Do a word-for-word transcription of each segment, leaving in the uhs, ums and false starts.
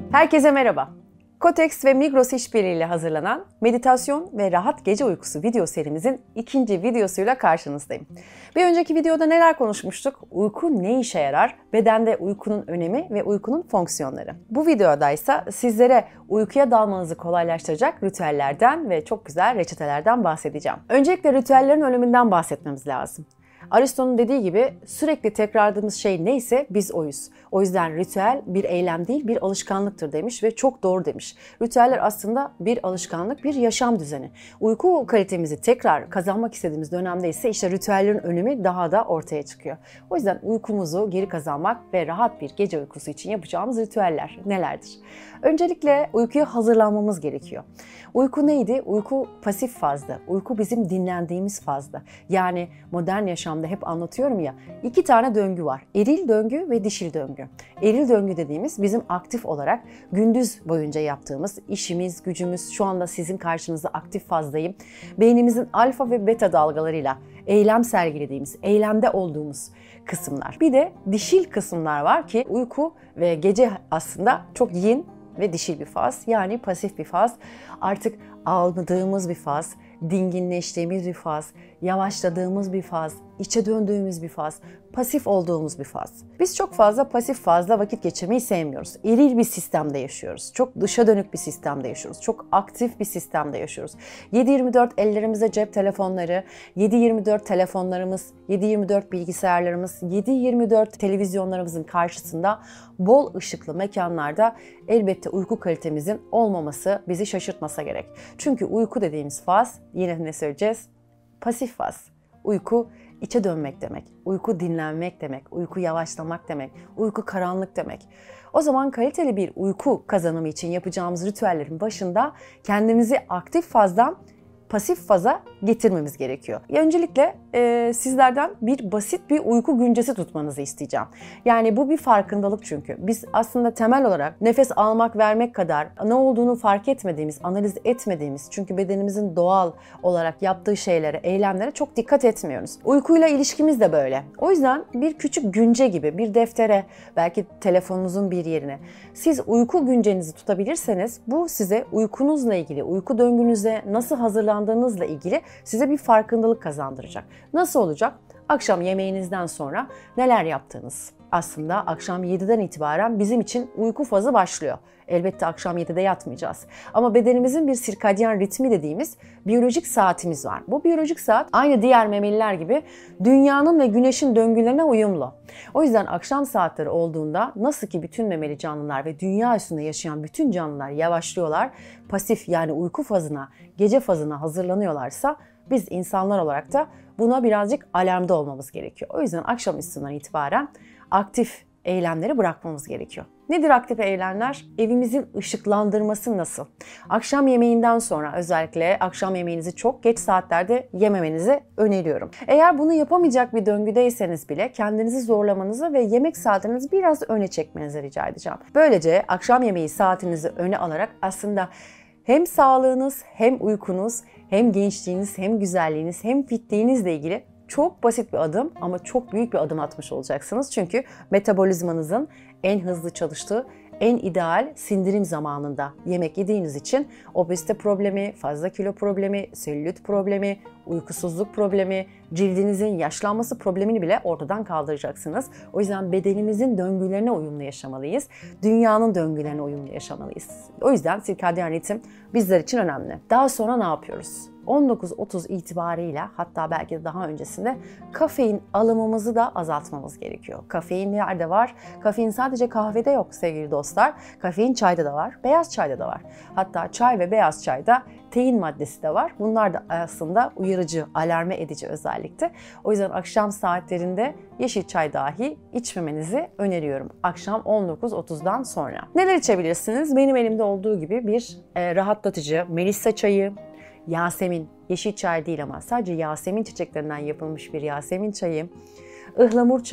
Herkese merhaba. Kotex ve Migros işbirliğiyle hazırlanan meditasyon ve rahat gece uykusu video serimizin ikinci videosuyla karşınızdayım. Bir önceki videoda neler konuşmuştuk? Uyku ne işe yarar? Bedende uykunun önemi ve uykunun fonksiyonları. Bu videoda ise sizlere uykuya dalmanızı kolaylaştıracak ritüellerden ve çok güzel reçetelerden bahsedeceğim. Öncelikle ritüellerin öneminden bahsetmemiz lazım. Aristo'nun dediği gibi sürekli tekrarladığımız şey neyse biz oyuz. O yüzden ritüel bir eylem değil bir alışkanlıktır demiş ve çok doğru demiş. Ritüeller aslında bir alışkanlık, bir yaşam düzeni. Uyku kalitemizi tekrar kazanmak istediğimiz dönemde ise işte ritüellerin önemi daha da ortaya çıkıyor. O yüzden uykumuzu geri kazanmak ve rahat bir gece uykusu için yapacağımız ritüeller nelerdir? Öncelikle uykuya hazırlanmamız gerekiyor. Uyku neydi? Uyku pasif fazdı. Uyku bizim dinlendiğimiz fazdı. Yani modern yaşamda hep anlatıyorum ya, iki tane döngü var. Eril döngü ve dişil döngü. Eril döngü dediğimiz bizim aktif olarak gündüz boyunca yaptığımız işimiz, gücümüz, şu anda sizin karşınızda aktif fazdayım. Beynimizin alfa ve beta dalgalarıyla eylem sergilediğimiz, eylemde olduğumuz kısımlar. Bir de dişil kısımlar var ki uyku ve gece aslında çok yin ve dişil bir faz, yani pasif bir faz, artık almadığımız bir faz, dinginleştiğimiz bir faz, yavaşladığımız bir faz, içe döndüğümüz bir faz, pasif olduğumuz bir faz. Biz çok fazla pasif fazla vakit geçirmeyi sevmiyoruz. Eril bir sistemde yaşıyoruz. Çok dışa dönük bir sistemde yaşıyoruz. Çok aktif bir sistemde yaşıyoruz. yedi yirmi dört ellerimizde cep telefonları, yedi yirmi dört telefonlarımız, yedi yirmi dört bilgisayarlarımız, yedi yirmi dört televizyonlarımızın karşısında bol ışıklı mekanlarda elbette uyku kalitemizin olmaması bizi şaşırtmasa gerek. Çünkü uyku dediğimiz faz, yine ne söyleyeceğiz? Pasif faz. Uyku içe dönmek demek, uyku dinlenmek demek, uyku yavaşlamak demek, uyku karanlık demek. O zaman kaliteli bir uyku kazanımı için yapacağımız ritüellerin başında kendimizi aktif fazdan pasif faza getirmemiz gerekiyor. Öncelikle e, sizlerden bir basit bir uyku güncesi tutmanızı isteyeceğim. Yani bu bir farkındalık çünkü. Biz aslında temel olarak nefes almak vermek kadar ne olduğunu fark etmediğimiz, analiz etmediğimiz, çünkü bedenimizin doğal olarak yaptığı şeylere, eylemlere çok dikkat etmiyoruz. Uykuyla ilişkimiz de böyle. O yüzden bir küçük günce gibi bir deftere, belki telefonunuzun bir yerine siz uyku güncenizi tutabilirseniz bu size uykunuzla ilgili, uyku döngünüze nasıl hazırlandığınızla ilgili size bir farkındalık kazandıracak. Nasıl olacak? Akşam yemeğinizden sonra neler yaptığınız. Aslında akşam yediden itibaren bizim için uyku fazı başlıyor. Elbette akşam yedide yatmayacağız. Ama bedenimizin bir sirkadyen ritmi dediğimiz biyolojik saatimiz var. Bu biyolojik saat aynı diğer memeliler gibi dünyanın ve güneşin döngülerine uyumlu. O yüzden akşam saatleri olduğunda nasıl ki bütün memeli canlılar ve dünya üstünde yaşayan bütün canlılar yavaşlıyorlar, pasif yani uyku fazına, gece fazına hazırlanıyorlarsa biz insanlar olarak da buna birazcık alarmda olmamız gerekiyor. O yüzden akşam üstünden itibaren aktif eylemleri bırakmamız gerekiyor. Nedir aktif eylemler? Evimizin ışıklandırması nasıl? Akşam yemeğinden sonra özellikle akşam yemeğinizi çok geç saatlerde yememenizi öneriyorum. Eğer bunu yapamayacak bir döngüdeyseniz bile kendinizi zorlamanızı ve yemek saatinizi biraz öne çekmenizi rica edeceğim. Böylece akşam yemeği saatinizi öne alarak aslında hem sağlığınız, hem uykunuz, hem gençliğiniz, hem güzelliğiniz, hem fitliğinizle ilgili çok basit bir adım ama çok büyük bir adım atmış olacaksınız. Çünkü metabolizmanızın en hızlı çalıştığı, en ideal sindirim zamanında yemek yediğiniz için obezite problemi, fazla kilo problemi, selülit problemi, uykusuzluk problemi, cildinizin yaşlanması problemini bile ortadan kaldıracaksınız. O yüzden bedenimizin döngülerine uyumlu yaşamalıyız. Dünyanın döngülerine uyumlu yaşamalıyız. O yüzden sirkadyen ritim bizler için önemli. Daha sonra ne yapıyoruz? on dokuz otuz itibarıyla, hatta belki de daha öncesinde kafein alımımızı da azaltmamız gerekiyor. Kafein nerede var? Kafein sadece kahvede yok sevgili dostlar. Kafein çayda da var, beyaz çayda da var. Hatta çay ve beyaz çayda tein maddesi de var. Bunlar da aslında uyarıcı, alarme edici özellikle. O yüzden akşam saatlerinde yeşil çay dahi içmemenizi öneriyorum. Akşam on dokuz otuzdan sonra. Neler içebilirsiniz? Benim elimde olduğu gibi bir e, rahatlatıcı Melisa çayı, Yasemin, yeşil çay değil ama sadece Yasemin çiçeklerinden yapılmış bir Yasemin çayı, ıhlamur çayı,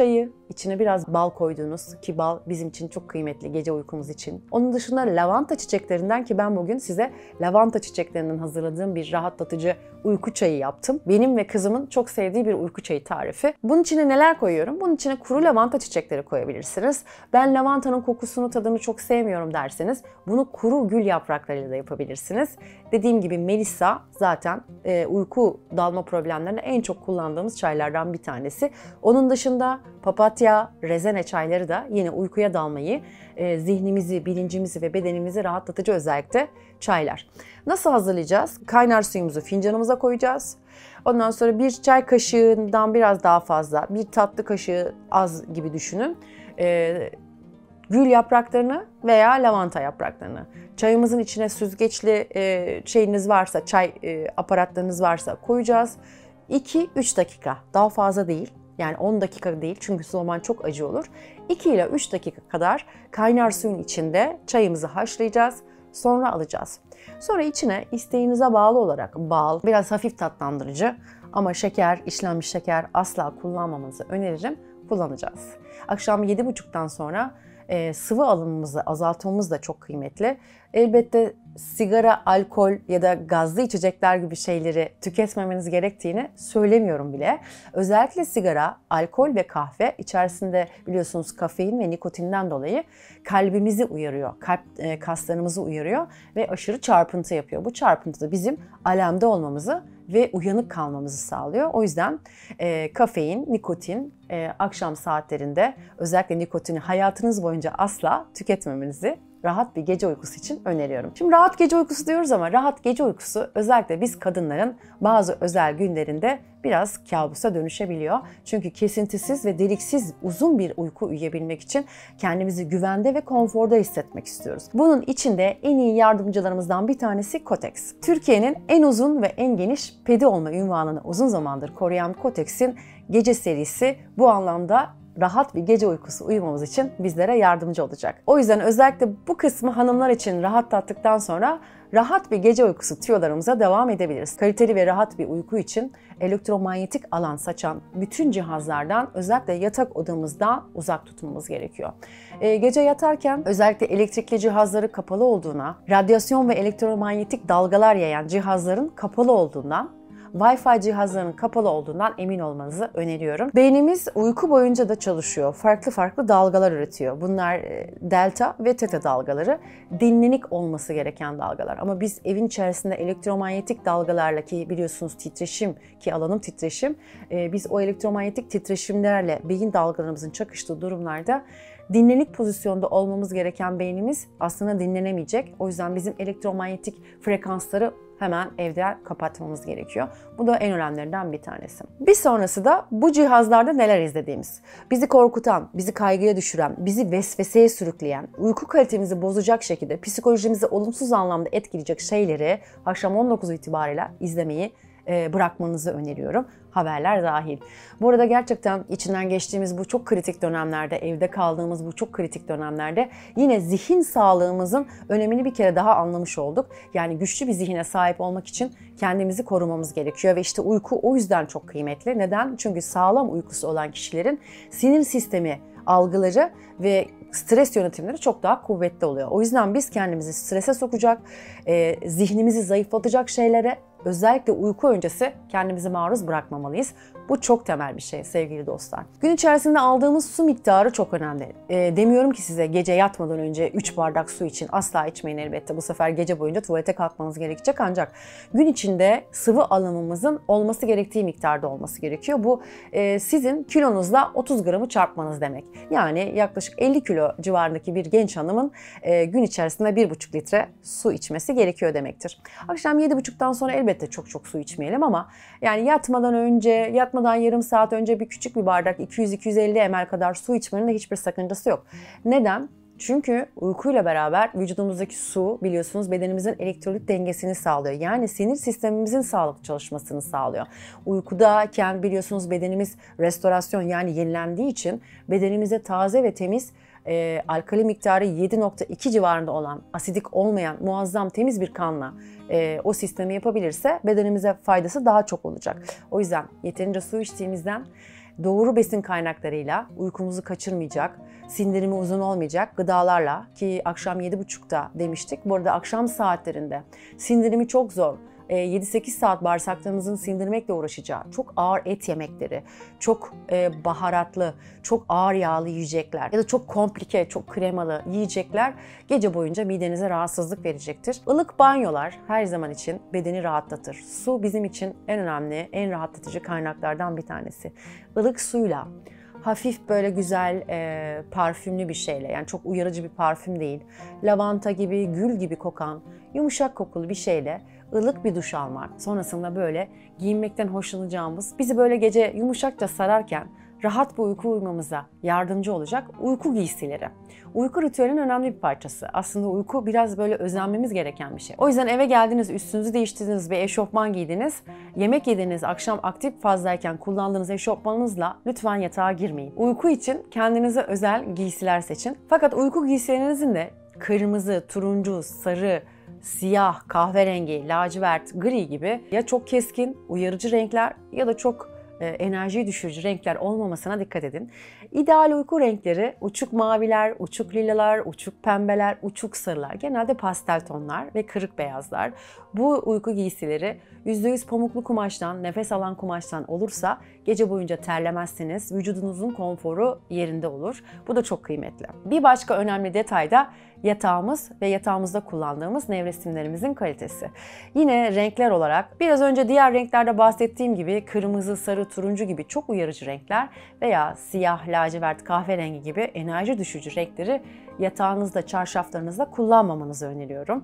içine biraz bal koyduğunuz, ki bal bizim için çok kıymetli gece uykumuz için. Onun dışında lavanta çiçeklerinden, ki ben bugün size lavanta çiçeklerinden hazırladığım bir rahatlatıcı uyku çayı yaptım. Benim ve kızımın çok sevdiği bir uyku çayı tarifi. Bunun içine neler koyuyorum? Bunun içine kuru lavanta çiçekleri koyabilirsiniz. Ben lavantanın kokusunu, tadını çok sevmiyorum derseniz bunu kuru gül yapraklarıyla da yapabilirsiniz. Dediğim gibi Melisa zaten e, uyku dalma problemlerine en çok kullandığımız çaylardan bir tanesi. Onun dışında papatya, rezene çayları da yine uykuya dalmayı, e, zihnimizi, bilincimizi ve bedenimizi rahatlatıcı özellikle çaylar. Nasıl hazırlayacağız? Kaynar suyumuzu fincanımıza koyacağız. Ondan sonra bir çay kaşığından biraz daha fazla, bir tatlı kaşığı az gibi düşünün. E, gül yapraklarını veya lavanta yapraklarını. Çayımızın içine süzgeçli e, şeyiniz varsa, çay e, aparatlarınız varsa koyacağız. iki üç dakika, daha fazla değil. Yani on dakika değil çünkü o zaman çok acı olur. iki ile üç dakika kadar kaynar suyun içinde çayımızı haşlayacağız. Sonra alacağız. Sonra içine isteğinize bağlı olarak bal, biraz hafif tatlandırıcı ama şeker, işlenmiş şeker asla kullanmamanızı öneririm. Kullanacağız. Akşam yedi buçuktan sonra e, sıvı alımımızı azaltmamız da çok kıymetli. Elbette sigara, alkol ya da gazlı içecekler gibi şeyleri tüketmemeniz gerektiğini söylemiyorum bile. Özellikle sigara, alkol ve kahve içerisinde biliyorsunuz kafein ve nikotinden dolayı kalbimizi uyarıyor, kalp e, kaslarımızı uyarıyor ve aşırı çarpıntı yapıyor. Bu çarpıntı da bizim alarmda olmamızı ve uyanık kalmamızı sağlıyor. O yüzden e, kafein, nikotin e, akşam saatlerinde özellikle nikotini hayatınız boyunca asla tüketmemenizi rahat bir gece uykusu için öneriyorum. Şimdi rahat gece uykusu diyoruz ama rahat gece uykusu özellikle biz kadınların bazı özel günlerinde biraz kabusa dönüşebiliyor. Çünkü kesintisiz ve deliksiz uzun bir uyku uyuyabilmek için kendimizi güvende ve konforda hissetmek istiyoruz. Bunun için de en iyi yardımcılarımızdan bir tanesi Kotex. Türkiye'nin en uzun ve en geniş pedi olma unvanını uzun zamandır koruyan Kotex'in gece serisi bu anlamda rahat bir gece uykusu uyumamız için bizlere yardımcı olacak. O yüzden özellikle bu kısmı hanımlar için rahatlattıktan sonra rahat bir gece uykusu tüyolarımıza devam edebiliriz. Kaliteli ve rahat bir uyku için elektromanyetik alan saçan bütün cihazlardan özellikle yatak odamızdan uzak tutmamız gerekiyor. E, gece yatarken özellikle elektrikli cihazları kapalı olduğuna, radyasyon ve elektromanyetik dalgalar yayan cihazların kapalı olduğundan, Wi-Fi cihazlarının kapalı olduğundan emin olmanızı öneriyorum. Beynimiz uyku boyunca da çalışıyor. Farklı farklı dalgalar üretiyor. Bunlar delta ve teta dalgaları. Dinlenik olması gereken dalgalar. Ama biz evin içerisinde elektromanyetik dalgalarla, ki biliyorsunuz titreşim, ki alanım titreşim, biz o elektromanyetik titreşimlerle beyin dalgalarımızın çakıştığı durumlarda dinlenik pozisyonda olmamız gereken beynimiz aslında dinlenemeyecek. O yüzden bizim elektromanyetik frekansları hemen evde kapatmamız gerekiyor. Bu da en önemlilerinden bir tanesi. Bir sonrası da bu cihazlarda neler izlediğimiz. Bizi korkutan, bizi kaygıya düşüren, bizi vesveseye sürükleyen, uyku kalitemizi bozacak şekilde psikolojimizi olumsuz anlamda etkileyecek şeyleri akşam on dokuz itibariyle izlemeyi bırakmanızı öneriyorum. Haberler dahil. Bu arada gerçekten içinden geçtiğimiz bu çok kritik dönemlerde, evde kaldığımız bu çok kritik dönemlerde yine zihin sağlığımızın önemini bir kere daha anlamış olduk. Yani güçlü bir zihine sahip olmak için kendimizi korumamız gerekiyor ve işte uyku o yüzden çok kıymetli. Neden? Çünkü sağlam uykusu olan kişilerin sinir sistemi, algıları ve stres yönetimleri çok daha kuvvetli oluyor. O yüzden biz kendimizi strese sokacak, e, zihnimizi zayıflatacak şeylere özellikle uyku öncesi kendimizi maruz bırakmamalıyız. Bu çok temel bir şey sevgili dostlar. Gün içerisinde aldığımız su miktarı çok önemli. E, demiyorum ki size gece yatmadan önce üç bardak su için, asla içmeyin elbette. Bu sefer gece boyunca tuvalete kalkmanız gerekecek, ancak gün içinde sıvı alımımızın olması gerektiği miktarda olması gerekiyor. Bu e, sizin kilonuzla otuz gramı çarpmanız demek. Yani yaklaşık elli kilo civarındaki bir genç hanımın e, gün içerisinde bir buçuk litre su içmesi gerekiyor demektir. Akşam yedi buçuktan sonra elbette çok çok su içmeyelim ama yani yatmadan önce, yatmadan yarım saat önce bir küçük bir bardak iki yüz iki yüz elli mililitre kadar su içmenin de hiçbir sakıncası yok. Neden? Çünkü uykuyla beraber vücudumuzdaki su biliyorsunuz bedenimizin elektrolit dengesini sağlıyor. Yani sinir sistemimizin sağlıklı çalışmasını sağlıyor. Uykudayken biliyorsunuz bedenimiz restorasyon yani yenilendiği için bedenimize taze ve temiz e, alkali miktarı yedi nokta iki civarında olan, asidik olmayan muazzam temiz bir kanla e, o sistemi yapabilirse bedenimize faydası daha çok olacak. O yüzden yeterince su içtiğimizden doğru besin kaynaklarıyla uykumuzu kaçırmayacak, sindirimi uzun olmayacak gıdalarla, ki akşam yedi buçukta demiştik. Bu arada akşam saatlerinde sindirimi çok zor, yedi sekiz saat bağırsaklarımızın sindirmekle uğraşacağı çok ağır et yemekleri, çok baharatlı, çok ağır yağlı yiyecekler ya da çok komplike, çok kremalı yiyecekler gece boyunca midenize rahatsızlık verecektir. Ilık banyolar her zaman için bedeni rahatlatır. Su bizim için en önemli, en rahatlatıcı kaynaklardan bir tanesi. Ilık suyla, hafif böyle güzel e, parfümlü bir şeyle, yani çok uyarıcı bir parfüm değil, lavanta gibi, gül gibi kokan, yumuşak kokulu bir şeyle ılık bir duş almak, sonrasında böyle giyinmekten hoşlanacağımız, bizi böyle gece yumuşakça sararken rahat bir uyku uyumamıza yardımcı olacak uyku giysileri. Uyku ritüelinin önemli bir parçası. Aslında uyku biraz böyle özenmemiz gereken bir şey. O yüzden eve geldiniz, üstünüzü değiştirdiniz ve eşofman giydiniz. Yemek yediniz, akşam aktif fazlayken kullandığınız eşofmanınızla lütfen yatağa girmeyin. Uyku için kendinize özel giysiler seçin. Fakat uyku giysilerinizin de kırmızı, turuncu, sarı, siyah, kahverengi, lacivert, gri gibi ya çok keskin, uyarıcı renkler ya da çok e, enerjiyi düşürücü renkler olmamasına dikkat edin. İdeal uyku renkleri uçuk maviler, uçuk lilalar, uçuk pembeler, uçuk sarılar, genelde pastel tonlar ve kırık beyazlar. Bu uyku giysileri yüzde yüz pamuklu kumaştan, nefes alan kumaştan olursa gece boyunca terlemezsiniz, vücudunuzun konforu yerinde olur. Bu da çok kıymetli. Bir başka önemli detay da yatağımız ve yatağımızda kullandığımız nevresimlerimizin kalitesi. Yine renkler olarak biraz önce diğer renklerde bahsettiğim gibi kırmızı, sarı, turuncu gibi çok uyarıcı renkler veya siyah, lacivert, kahverengi gibi enerji düşürücü renkleri yatağınızda, çarşaflarınızda kullanmamanızı öneriyorum.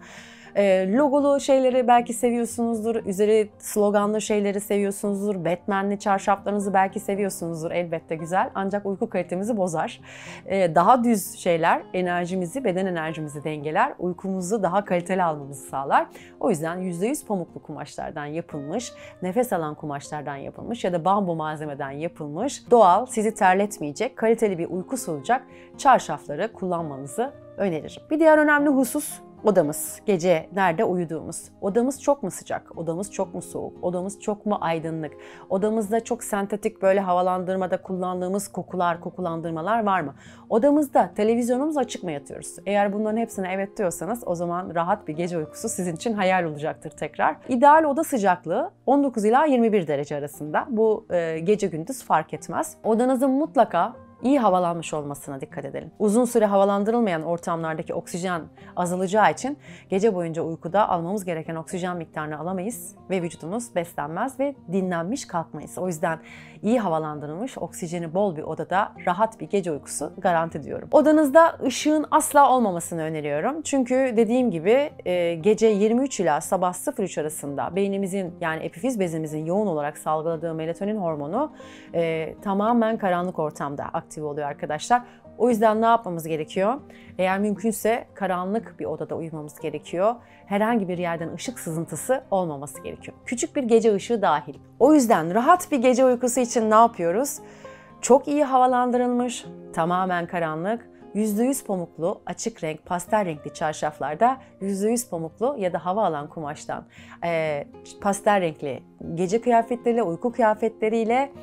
E, logolu şeyleri belki seviyorsunuzdur, üzeri sloganlı şeyleri seviyorsunuzdur, Batman'li çarşaflarınızı belki seviyorsunuzdur, elbette güzel, ancak uyku kalitemizi bozar. E, daha düz şeyler enerjimizi, beden enerjimizi dengeler, uykumuzu daha kaliteli almamızı sağlar. O yüzden yüzde yüz pamuklu kumaşlardan yapılmış, nefes alan kumaşlardan yapılmış ya da bambu malzemeden yapılmış, doğal, sizi terletmeyecek, kaliteli bir uyku sunacak çarşafları kullanmanızı öneririm. Bir diğer önemli husus odamız. Gece nerede uyuduğumuz. Odamız çok mu sıcak? Odamız çok mu soğuk? Odamız çok mu aydınlık? Odamızda çok sentetik böyle havalandırmada kullandığımız kokular, kokulandırmalar var mı? Odamızda televizyonumuz açık mı yatıyoruz? Eğer bunların hepsine evet diyorsanız o zaman rahat bir gece uykusu sizin için hayal olacaktır tekrar. İdeal oda sıcaklığı on dokuz ila yirmi bir derece arasında. Bu e, gece gündüz fark etmez. Odanızın mutlaka İyi havalanmış olmasına dikkat edelim. Uzun süre havalandırılmayan ortamlardaki oksijen azalacağı için gece boyunca uykuda almamız gereken oksijen miktarını alamayız ve vücudumuz beslenmez ve dinlenmiş kalkmayız. O yüzden iyi havalandırılmış, oksijeni bol bir odada rahat bir gece uykusu garanti diyorum. Odanızda ışığın asla olmamasını öneriyorum. Çünkü dediğim gibi gece yirmi üç ila sabah sıfır üç arasında beynimizin, yani epifiz bezimizin yoğun olarak salgıladığı melatonin hormonu e, tamamen karanlık ortamda aktif oluyor arkadaşlar. O yüzden ne yapmamız gerekiyor? Eğer mümkünse karanlık bir odada uyumamız gerekiyor. Herhangi bir yerden ışık sızıntısı olmaması gerekiyor. Küçük bir gece ışığı dahil. O yüzden rahat bir gece uykusu için ne yapıyoruz? Çok iyi havalandırılmış, tamamen karanlık, yüzde yüz pamuklu, açık renk, pastel renkli çarşaflarda yüzde yüz pamuklu ya da hava alan kumaştan e, pastel renkli gece kıyafetleriyle, uyku kıyafetleriyle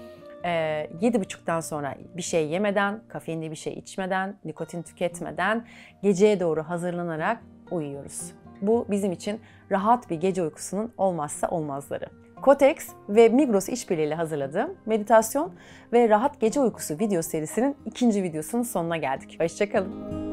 yedi buçuktan sonra bir şey yemeden, kafeinli bir şey içmeden, nikotin tüketmeden geceye doğru hazırlanarak uyuyoruz. Bu bizim için rahat bir gece uykusunun olmazsa olmazları. Kotex ve Migros işbirliğiyle hazırladığım meditasyon ve rahat gece uykusu video serisinin ikinci videosunun sonuna geldik. Hoşça kalın.